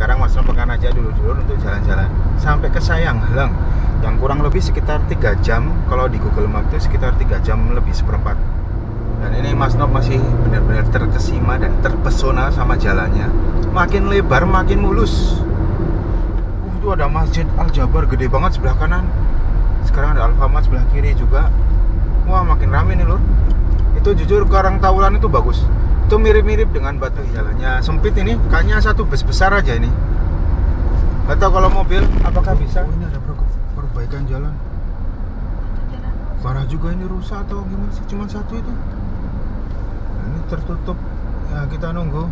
sekarang Mas Rompengkan aja dulu untuk jalan-jalan sampai ke Sayanghelang, yang kurang lebih sekitar 3 jam. Kalau di Google Map itu sekitar 3 jam lebih seperempat. Dan ini Mas Nop masih benar-benar terkesima dan terpesona sama jalannya. Makin lebar, makin mulus. Itu ada Masjid Al-Jabar gede banget sebelah kanan. Sekarang ada Alfamart sebelah kiri juga. Wah, makin rame nih lur. Itu jujur Karang Tawuran itu bagus. Itu mirip-mirip dengan Batu. Jalannya sempit ini, kayaknya satu bus besar aja ini. Gak tahu kalau mobil apakah bisa. Oh, ini ada perbaikan jalan. Parah juga ini, rusak atau gimana sih? Cuma satu itu. Nah, ini tertutup. Ya, kita nunggu.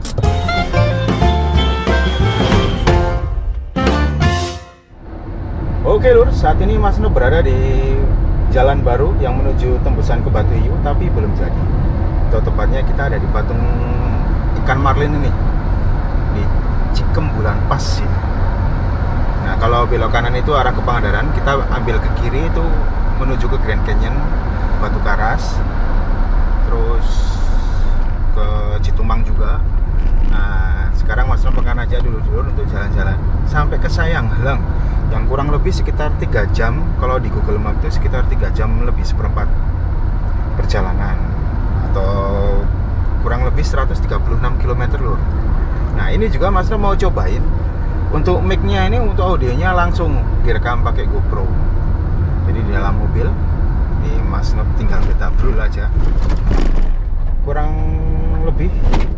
Oke lur, saat ini Mas Nop berada di jalan baru yang menuju tembusan ke Batu Hiu, tapi belum jadi. Atau tepatnya kita ada di patung ikan marlin ini, di Cikem Bulan Pas ya. Nah, kalau belok kanan itu arah ke Pangandaran, kita ambil ke kiri itu menuju ke Grand Canyon, Batu Karas, terus ke Citumang juga. Nah, sekarang Mas Rompengkan aja dulu untuk jalan-jalan sampai ke Sayanghelang, yang kurang lebih sekitar 3 jam. Kalau di Google Map itu sekitar 3 jam lebih seperempat perjalanan, atau kurang lebih 136 km lur. Nah, ini juga Mas mau cobain untuk mic-nya ini, untuk audionya langsung direkam pakai GoPro. Jadi di dalam mobil ini Mas Nop tinggal kita brul aja. Kurang lebih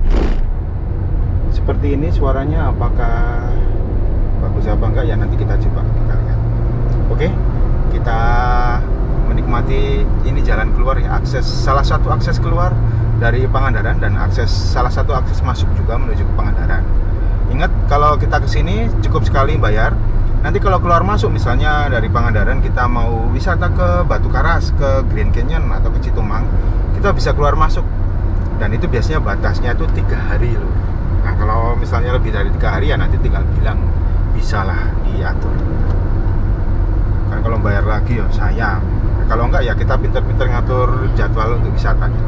seperti ini suaranya, apakah bagus apa enggak ya, nanti kita coba, kita lihat. Oke, kita menikmati ini jalan keluar ya, akses, salah satu akses keluar dari Pangandaran dan salah satu akses masuk juga menuju ke Pangandaran. Ingat, kalau kita kesini cukup sekali bayar. Nanti kalau keluar masuk misalnya dari Pangandaran kita mau wisata ke Batu Karas, ke Grand Canyon atau ke Citumang, kita bisa keluar masuk. Dan itu biasanya batasnya itu 3 hari loh. Nah, kalau misalnya lebih dari 3 hari ya nanti tinggal bilang, bisalah diatur. Kan kalau bayar lagi ya sayang. Nah, kalau enggak ya kita pinter-pinter ngatur jadwal untuk wisatanya.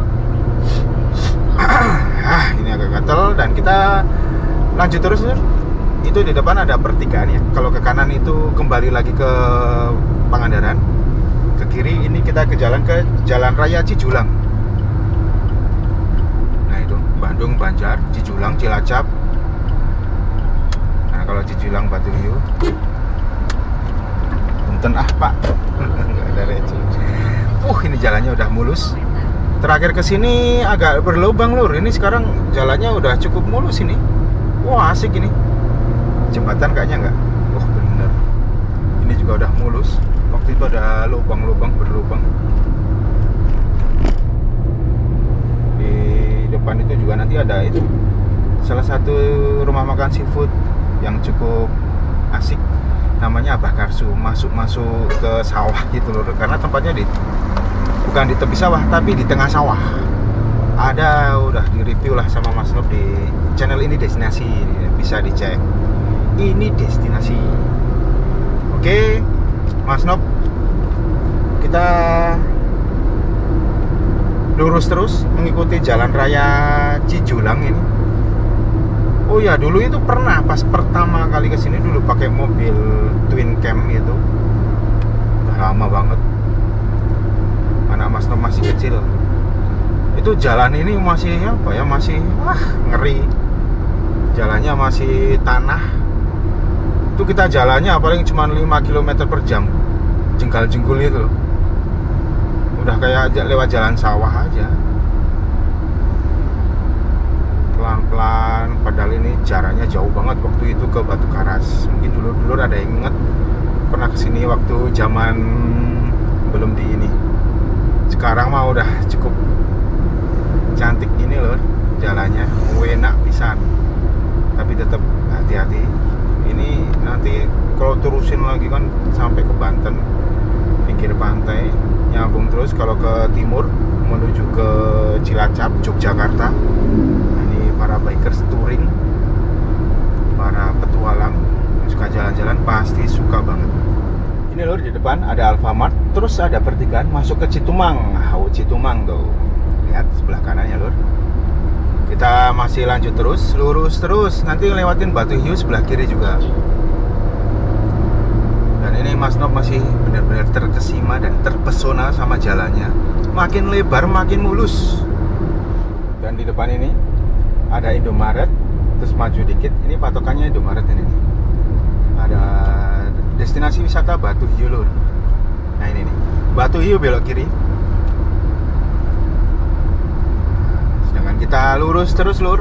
Ini agak gatel dan kita lanjut terus ya. Itu di depan ada pertigaan ya. Kalau ke kanan itu kembali lagi ke Pangandaran. Ke kiri ini kita ke Jalan Raya Cijulang. Nah, itu Bandung, Banjar, Cijulang, Cilacap. Nah, kalau Cijulang Batu Hiu. Punten Pak. Enggak ada receh. Ini jalannya udah mulus. Terakhir ke sini agak berlubang lur. Ini sekarang jalannya udah cukup mulus ini. Wah, asik ini. Jembatan kayaknya enggak. Bener. Ini juga udah mulus. Waktu itu ada lubang-lubang berlubang. Di depan itu juga nanti ada itu salah satu rumah makan seafood yang cukup asik, namanya Abah Karsu. Masuk ke sawah gitu loh, karena tempatnya bukan di tepi sawah tapi di tengah sawah. Ada, udah di review lah sama Mas Nop di channel Ini Destinasi, bisa dicek. Ini destinasi. Oke, Mas Nop, kita lurus terus mengikuti Jalan Raya Cijulang ini. Oh ya, dulu itu pernah pas pertama kali kesini dulu pakai mobil Twin Cam itu. Udah lama banget. Anak Mas Nop masih kecil. Itu jalan ini masih apa ya, masih ngeri. Jalannya masih tanah. Itu kita jalannya paling cuma 5 km per jam. Jengkal-jengkul itu. Udah kayak lewat jalan sawah aja. Pelan-pelan, padahal ini jaraknya jauh banget waktu itu ke Batu Karas. Mungkin dulu ada yang inget pernah kesini waktu zaman belum di ini. Sekarang mah udah cukup cantik ini loh jalannya, enak pisan. Tapi tetap hati-hati. Ini nanti kalau terusin lagi kan sampai ke Banten, pinggir pantai, nyambung terus kalau ke timur menuju ke Cilacap, Yogyakarta. Nah, ini para bikers touring, para petualang yang suka jalan-jalan pasti suka banget. Ini lur, di depan ada Alfamart, terus ada pertigaan masuk ke Citumang. Citumang tuh, lihat sebelah kanannya lur. Kita masih lanjut terus, lurus terus, nanti lewatin Batu Hiu sebelah kiri juga. Dan ini Mas Nob masih benar-benar terkesima dan terpesona sama jalannya. Makin lebar, makin mulus. Dan di depan ini ada Indomaret, terus maju dikit, ini patokannya Indomaret ini. Ada destinasi wisata Batu Hiu lur. Nah ini nih, Batu Hiu belok kiri. Sedangkan kita lurus terus lur,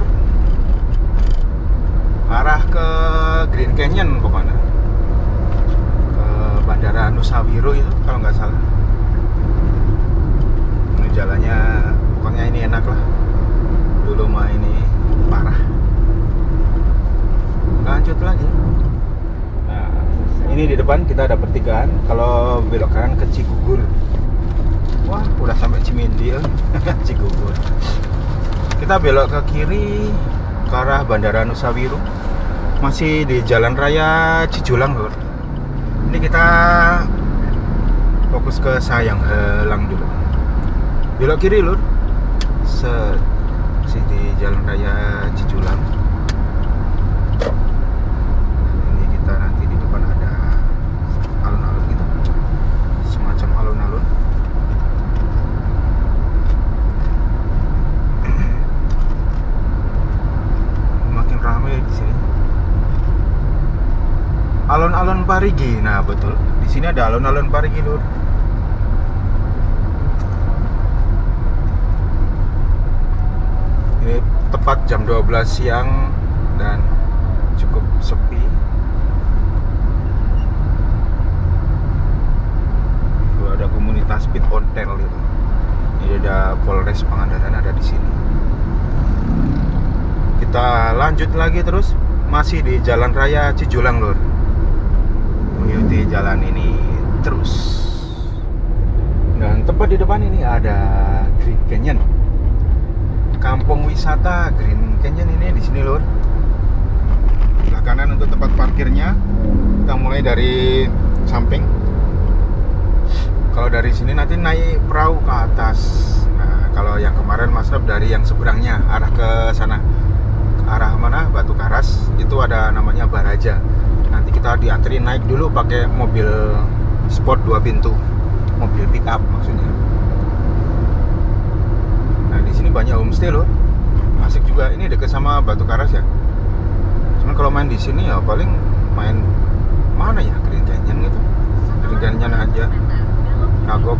arah ke Green Canyon kemana? Ke Bandara Nusa Wiro itu kalau nggak salah. Ini jalannya pokoknya ini enak lah. Dulu mah ini parah. Lanjut lagi. Nah, ini di depan kita ada pertigaan. Kalau belok kanan ke Cigugur. Wah, udah sampai Cimindi ya. Cigugur. Kita belok ke kiri ke arah Bandara Nusa Wiro. Masih di Jalan Raya Cijulang lur. Ini kita fokus ke Sayang Helang dulu. Belok kiri lur. Masih di Jalan Raya Cijulang. Ini kita nanti di depan ada alun-alun gitu, semacam alun-alun. Makin ramai di sini. Alun-alun Parigi, nah betul. Di sini ada alun-alun Parigi lur. Ini tepat jam 12 siang dan cukup sepi. Itu ada komunitas speed hotel itu. Ini ada Polres Pangandaran ada di sini. Kita lanjut lagi terus, masih di Jalan Raya Cijulang lur. Mengikuti jalan ini terus. Dan tepat di depan ini ada Green Canyon. Kampung wisata Green Canyon ini di sini lur. Sebelah kanan untuk tempat parkirnya. Kita mulai dari samping. Kalau dari sini nanti naik perahu ke atas. Nah, kalau yang kemarin Mas Nob dari yang seberangnya arah ke sana, ke arah mana? Batu Karas. Itu ada namanya Baraja. Nanti kita diantri naik dulu pakai mobil sport 2 pintu, mobil pick up maksudnya. Di sini banyak homestay loh, asik juga. Ini dekat sama Batu Karas ya. Cuman kalau main di sini ya paling main mana ya, Green Canyon gitu. Green Canyon aja, kagok.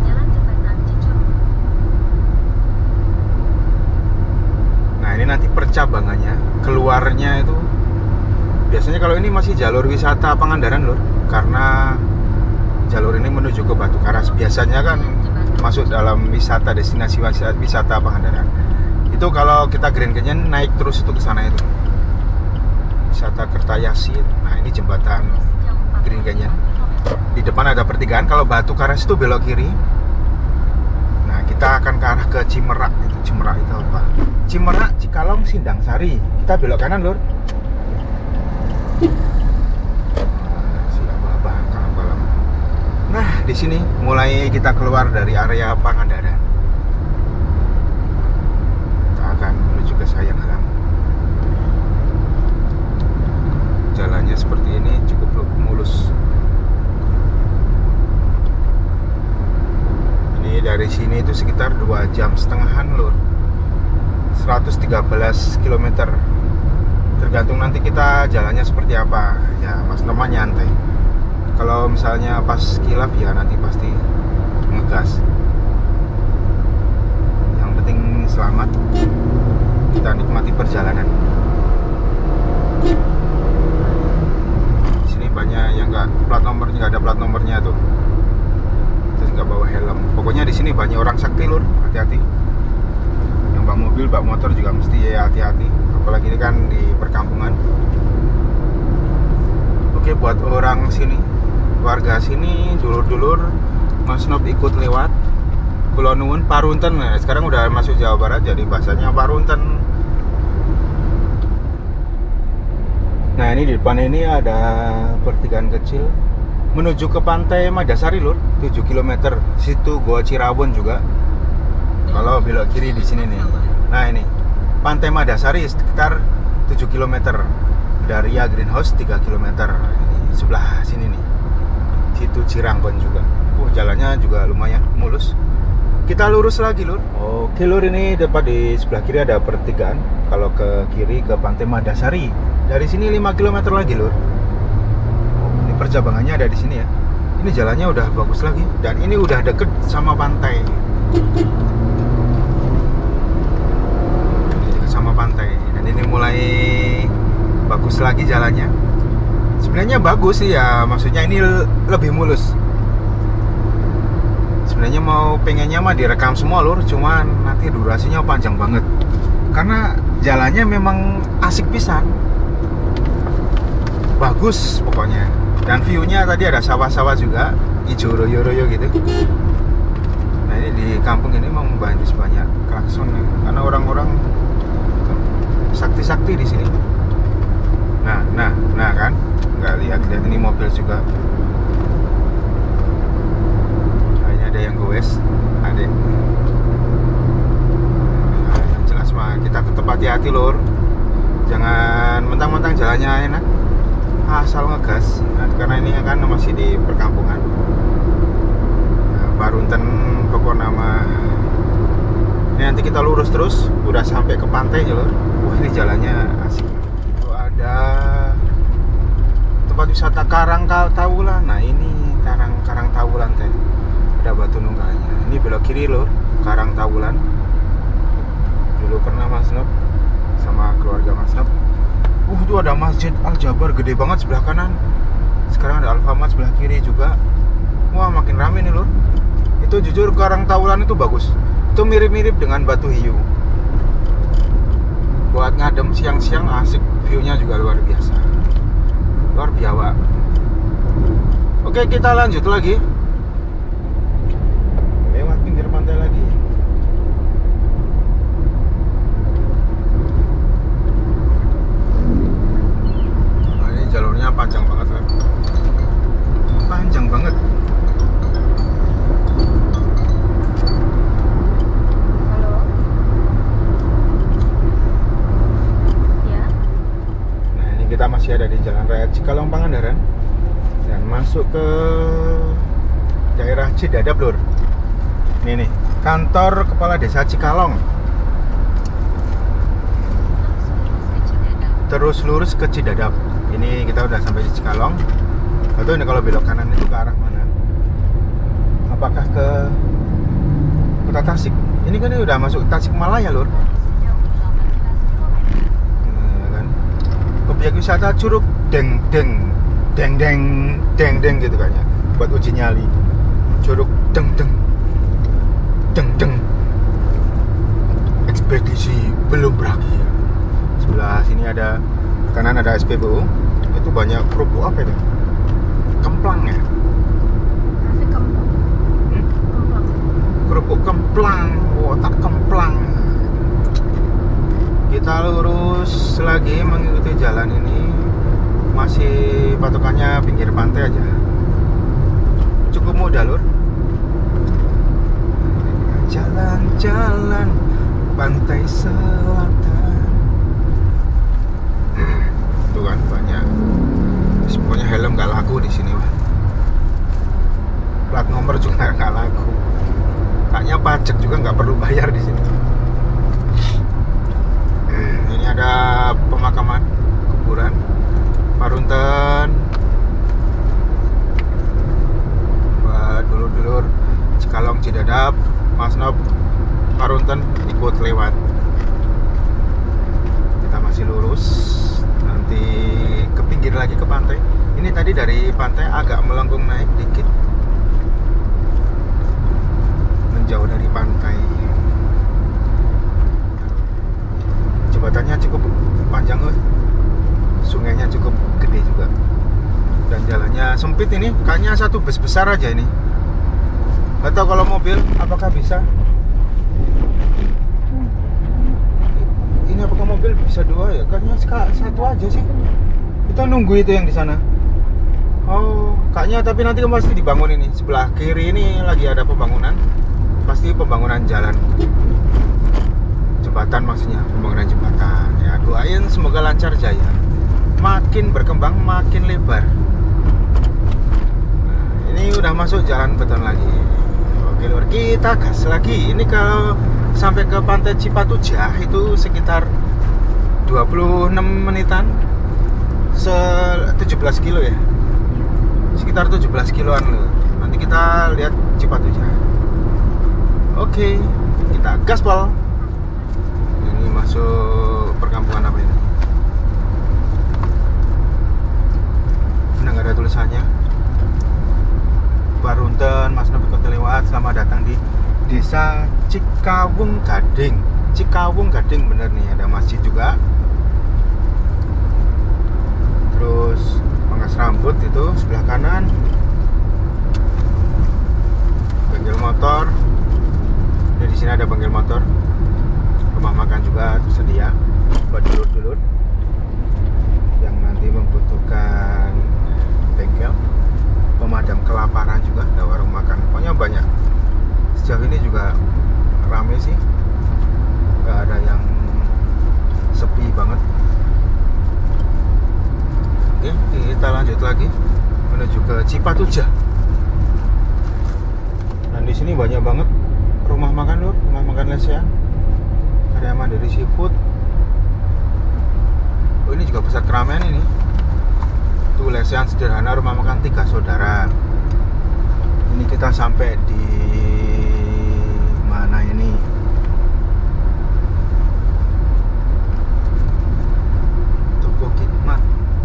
Nah ini nanti percabangannya, keluarnya itu biasanya kalau ini masih jalur wisata Pangandaran lor, karena jalur ini menuju ke Batu Karas. Biasanya kan masuk dalam wisata, destinasi wisata Pangandaran. Itu kalau kita Green Canyon naik terus itu ke sana itu. Wisata Kertayasi. Nah, ini jembatan Green Canyon. Di depan ada pertigaan. Kalau Batu Karas itu belok kiri. Nah, kita akan ke arah ke Cimerak. Itu Cimerak itu apa? Cimerak, Cikalong, Sindang Sari. Kita belok kanan, lur. Nah, di sini mulai kita keluar dari area Pangandaran. Kita akan menuju ke Sayang Helang. Jalannya seperti ini, cukup mulus. Ini dari sini itu sekitar 2,5 jam lur. 113 km. Tergantung nanti kita jalannya seperti apa. Ya, Mas Noma nyantai. Kalau misalnya pas kilap ya nanti pasti ngegas. Yang penting selamat, kita nikmati perjalanan. Di sini banyak yang nggak ada plat nomornya tuh, terus nggak bawa helm. Pokoknya di sini banyak orang sakti lur, hati-hati. Yang bawa mobil, bawa motor juga mesti ya hati-hati. Apalagi ini kan di perkampungan. Oke, buat orang sini, warga sini, dulur-dulur, Mas Nob ikut lewat Kulon Nuwun, Parunten. Nah, sekarang udah masuk Jawa Barat, jadi bahasanya Parunten. Nah, ini di depan ini ada pertigaan kecil menuju ke pantai Madasari lur, 7 km. Situ Goa Cirawon juga. Kalau belok kiri di sini nih. Nah, ini Pantai Madasari sekitar 7 km. Daria Greenhouse 3 km. Ini sebelah sini nih. Situ Cirangkon juga. Jalannya juga lumayan mulus. Kita lurus lagi, Lur. Oke, Lur, ini tepat di sebelah kiri ada pertigaan. Kalau ke kiri ke Pantai Madasari. Dari sini 5 km lagi, Lur. Ini percabangannya ada di sini ya. Ini jalannya udah bagus lagi dan ini udah deket sama pantai. Sama pantai dan ini mulai bagus lagi jalannya. Sebenarnya bagus sih ya, maksudnya ini lebih mulus. Sebenarnya pengennya mah direkam semua, Lur, cuman nanti durasinya panjang banget. Karena jalannya memang asik pisan. Bagus pokoknya. Dan view-nya tadi ada sawah-sawah juga, hijau royo-royo gitu. Nah, ini di kampung ini memang banyak klakson ya. Karena orang-orang sakti-sakti di sini. Nah kan, nggak lihat ini mobil juga. Nah, ini ada yang goes, adek. Nah, yang jelas mah kita tetap hati-hati, Lur. Jangan mentang-mentang jalannya enak, asal ngegas. Nah, karena ini kan masih di perkampungan. Nah, Parunten pokok nama. Ini nanti kita lurus terus, udah sampai ke pantai ya, Lur. Wah, ini jalannya asik. Itu ada tempat wisata Karang Tawulan. Nah, ini Karang Tawulan teh. Ada batu nunggahnya. Ini belok kiri, Lur, Karang Tawulan. Dulu pernah Mas Nob sama keluarga Mas Nob. Itu ada Masjid Al-Jabar gede banget sebelah kanan. Sekarang ada Alfamart sebelah kiri juga. Wah, makin rame nih, Lur. Itu jujur Karang Tawulan itu bagus. Itu mirip-mirip dengan Batu Hiu. Buat ngadem siang-siang asik, view-nya juga luar biasa. Luar biasa. Oke, kita lanjut lagi. Lewat pinggir pantai lagi. Nah, ini jalurnya panjang banget, kan? Panjang banget. Kita masih ada di Jalan Raya Cikalong Pangandaran dan masuk ke daerah Cidadap, Lur. Ini nih, kantor kepala desa Cikalong. Terus lurus ke Cidadap. Ini kita udah sampai di Cikalong. Atau ini kalau belok kanan itu ke arah mana? Apakah ke Kota Tasik? Ini kan udah masuk Tasikmalaya, Lur. Objek wisata Curug Deng gitu kayaknya, buat uji nyali. Curug Deng. Ekspedisi belum berakhir. Sebelah sini ada, kanan ada SPBU. Itu banyak kerupuk apa itu? Kemplang ya? Kerupuk kemplang, otak kemplang. Kita lurus lagi mengikuti jalan ini. Masih patokannya pinggir pantai aja. Cukup mudah, Lur. Jalan-jalan pantai selatan. Tuh kan banyak. Pokoknya helm gak laku di sini, Pak. Plat nomor juga gak laku. Kayaknya pajak juga nggak perlu bayar di sini. Ini ada pemakaman kuburan Parunten. Buat dulur-dulur Cikalong Cidadap, Mas Nob Parunten ikut lewat. Kita masih lurus, nanti ke pinggir lagi ke pantai. Ini tadi dari pantai agak melengkung naik dikit, menjauh dari pantai. Jembatannya cukup panjang, loh. Sungainya cukup gede juga, dan jalannya sempit. Ini kayaknya satu bus besar aja ini. Atau kalau mobil apakah bisa? Ini apakah mobil bisa dua ya? Kayaknya satu aja sih. Kita nunggu itu yang di sana. Oh, kayaknya tapi nanti pasti dibangun ini. Sebelah kiri ini lagi ada pembangunan. Pasti pembangunan jalan. jembatan, maksudnya pembangunan jembatan. Ya doain semoga lancar jaya, makin berkembang makin lebar. Nah, ini udah masuk jalan beton lagi. Oke lur, kita gas lagi. Ini kalau sampai ke pantai Cipatujah itu sekitar 26 menitan, 17 kilo ya, sekitar 17 kiloan loh. Nanti kita lihat Cipatujah. Oke, kita gaspol. Ini masuk perkampungan apa ini? Nah, nggak ada tulisannya. Barunten, Mas Nabi Kota lewat. Selamat datang di Desa Cikawung Gading. Cikawung Gading bener nih, ada masjid juga. Terus pangkas rambut itu sebelah kanan. Bengkel motor. Di sini ada bengkel motor, rumah makan juga tersedia buat dulur-dulur yang nanti membutuhkan bengkel, pemadam kelaparan juga, ada warung makan, pokoknya banyak. Sejauh ini juga rame sih, nggak ada yang sepi banget. Oke, kita lanjut lagi menuju ke Cipatujah. Dan di sini banyak banget rumah makan lur, rumah makan lesehan. Ada yang Mandiri Seafood. Oh, ini juga pusat keramaian ini. Tuh lesehan sederhana, rumah makan 3 saudara. Ini kita sampai di mana ini? Toko Khidmat.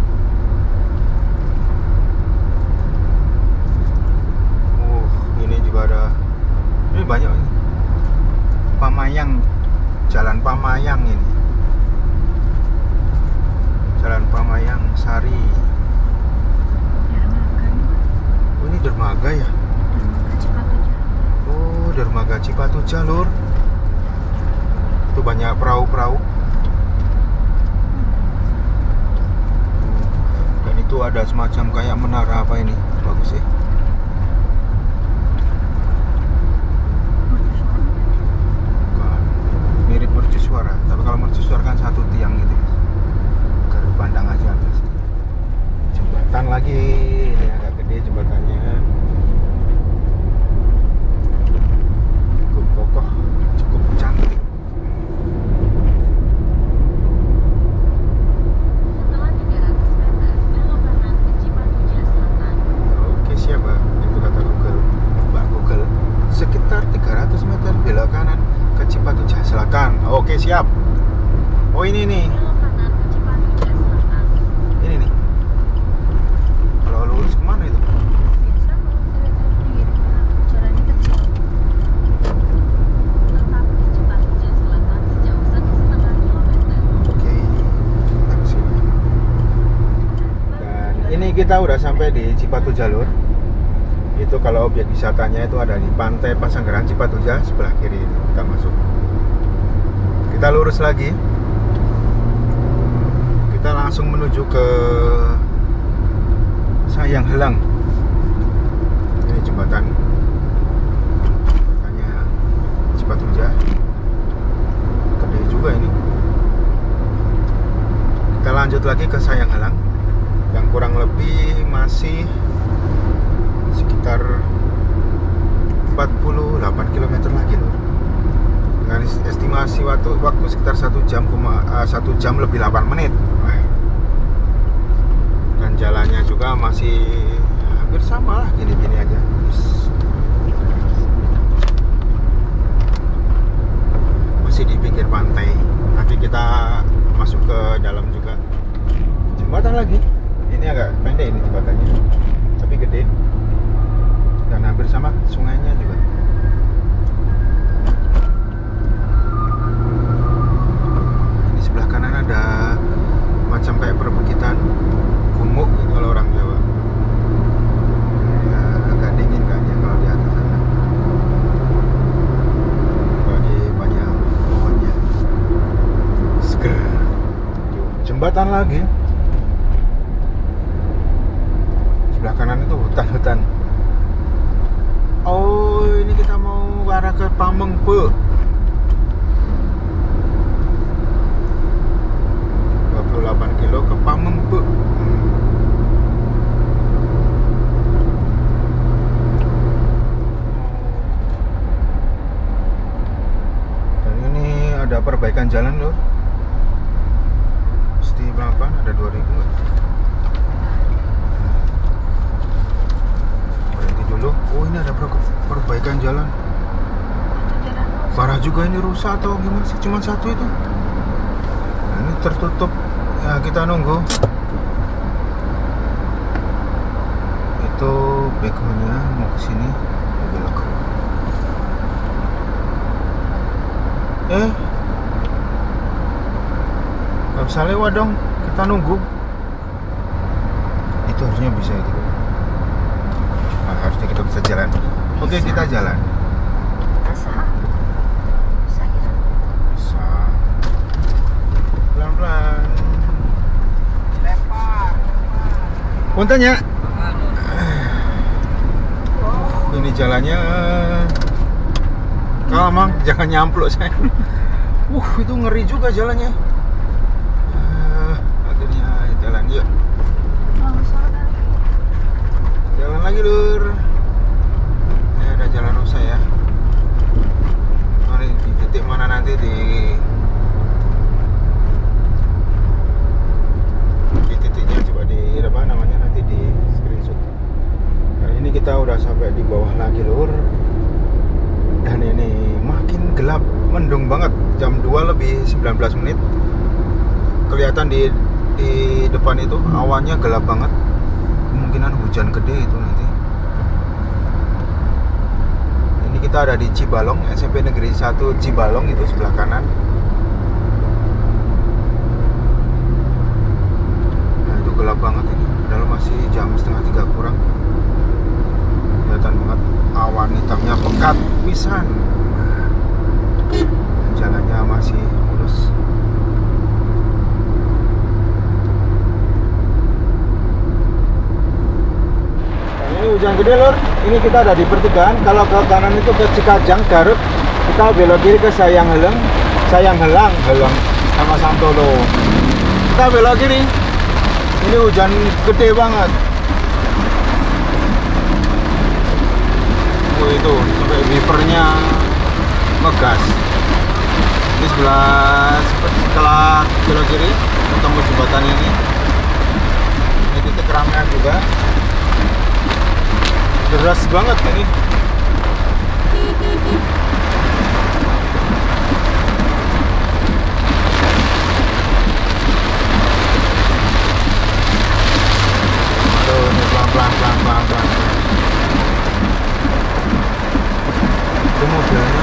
Ini juga ada. Ini banyak ini. Pamayang, Jalan Pamayang ini. Jalan Pamayang Sari. Oh, ini dermaga ya? Dermaga Cipatujah. Oh, dermaga Cipatujah lur. Itu banyak perahu-perahu. Dan itu ada semacam kayak menara apa ini? Bagus ya. Mirip mercusuar, tapi kalau mercusuar kan satu tiang gitu, garu pandang aja atas. Jembatan lagi, ini agak gede jembatannya, cukup kokoh, cukup cantik. Setelah 300 meter, belok kanan ke Cipatujah Selatan. Oke siap Mbak, itu kata Google, Mbak Google. Sekitar 300 meter belok kanan ke Cipatujah Selatan. Oke siap. Oh ini nih. Belok kanan ke Cipatujah Selatan. Ini nih. Kalau lurus kemana itu? Biasa kalau saya lihat jalannya kecil. Tetap di Cipatujah Selatan sejauh 1,5 kilometer. Oke. Kita ke sini. Dan ini kita udah sampai di Cipatujah lur. Itu kalau objek wisatanya itu ada di Pantai Pasanggaran Cipatujah sebelah kiri. Kita masuk. Kita lurus lagi. Kita langsung menuju ke Sayang Helang. Ini jembatannya Cipatujah. Gede juga ini. Kita lanjut lagi ke Sayang Helang, yang kurang lebih masih sekitar 48 km lagi loh. Dengan estimasi waktu sekitar 1 jam lebih 8 menit. Dan jalannya juga masih hampir sama lah, gini-gini aja. Masih di pinggir pantai. Nanti kita masuk ke dalam juga. Jembatan lagi. Ini agak pendek ini jembatannya, tapi gede. Dan hampir sama sungainya juga. Ini sebelah kanan ada macam kayak perbukitan, gumuk gitu kalau orang Jawa. Ya, agak dingin kayaknya kalau di atas sana. Lagi banyak pohonnya. Seger. Jembatan lagi. Sebelah kanan itu hutan-hutan. Oh, ini kita mau arah ke Pamengpe. belok ke Pamengpe. Dan ini ada perbaikan jalan lor. Mesti berapa? Ada 2000. Berhenti dulu. Oh ini ada perbaikan jalan. Parah juga ini, rusak atau gimana sih? Cuma satu itu. Nah, ini tertutup. Ya kita nunggu. Itu backgroundnya mau ke sini. Belok. Gak bisa lewat dong. Kita nunggu. Itu harusnya bisa itu. Nah, harusnya kita bisa jalan. Oke, kita jalan. Pelan-pelan. Punten ya. Ini jalannya. Kalau Mang, jangan nyampluk saya. Itu ngeri juga jalannya. Akhirnya jalan yuk. Jalan lagi lur. Ini ada jalan rusak ya. Mari di titik mana nanti di titiknya coba di apa namanya nanti di screenshot. Nah ini kita udah sampai di bawah lagi lur. Dan ini makin gelap, mendung banget. Jam 2 lebih 19 menit. Kelihatan di depan itu awannya gelap banget. Kemungkinan hujan gede itu nanti. Ini kita ada di Cibalong, SMP Negeri 1 Cibalong itu sebelah kanan. Gelap banget ini, padahal masih jam 2:30 kurang. Kelihatan banget awan hitamnya pekat pisan. Jalannya masih mulus. Nah, ini hujan gede lor. Ini kita ada di pertigaan. Kalau ke kanan itu ke Cikajang Garut, kita belok kiri ke Sayang Helang sama Santolo. Kita belok kiri. Ini hujan gede banget. Itu sampai wipernya ngegas. Ini setelah belok kiri ketemu jembatan ini. Ini titik keramaian juga. Deras banget ini. Pelan-pelan. Itu mobilnya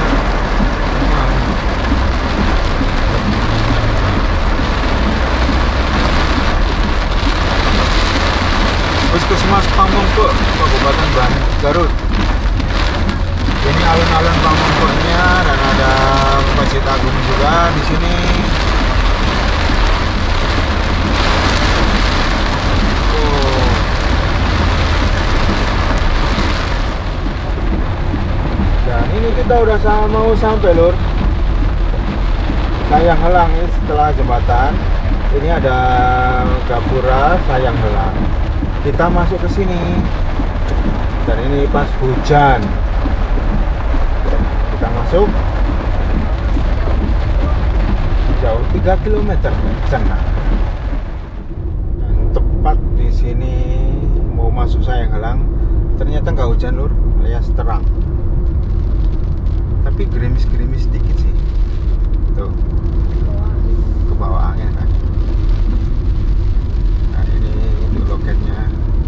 Puskesmas Pamengpe, Kabupaten Garut. Ini alun-alun Pamengpe-nya dan ada Masjid Agung juga di sini. Dan ini kita udah mau sampai lur. Sayang Helang ini setelah jembatan. Ini ada Gapura Sayang Helang. Kita masuk ke sini. Dan ini pas hujan. Kita masuk. Jauh 3 km dari sana. Dan tepat di sini mau masuk Sayang Helang. Ternyata nggak hujan lur, alias terang. Tapi gerimis-gerimis sedikit sih. Tuh. Ke bawah angin kan. Nah, ini untuk loketnya.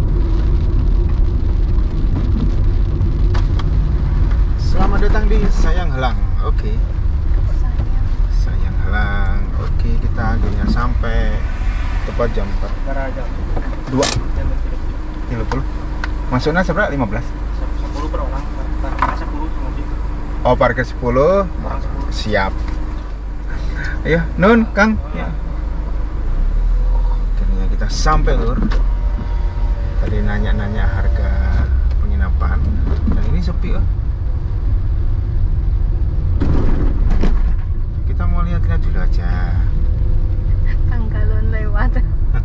Selamat datang di Sayang Helang. Oke. Sayang Helang. Oke, kita akhirnya sampai tepat jam 4. 2. Masuknya seberapa? 15. 10 per orang. Parkir 10 mobil. Oh, parkir 10. Orang 10. Siap. Ayo, nun, Kang. Ya. Akhirnya kita sampai, lur. Tadi nanya-nanya harga penginapan. Dan ini sepi, oh. Kita mau lihat-lihat dulu aja. Kang galon lewat.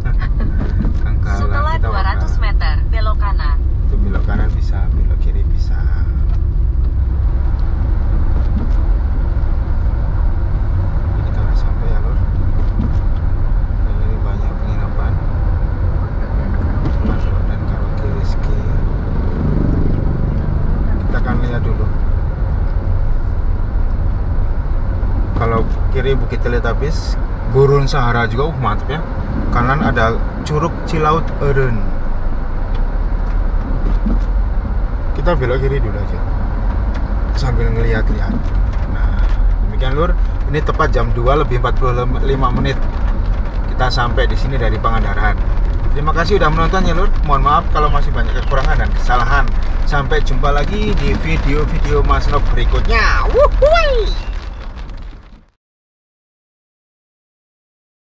kita lihat habis Gurun Sahara juga, mantap ya. Kanan ada Curug Cilaut Eren. Kita belok kiri dulu aja sambil ngeliat-liat. Nah, demikian lur, ini tepat jam 2 lebih 45 menit kita sampai di sini dari Pangandaran. Terima kasih udah menonton ya lur. Mohon maaf kalau masih banyak kekurangan dan kesalahan. Sampai jumpa lagi di video-video Mas Nok berikutnya. Wuhui!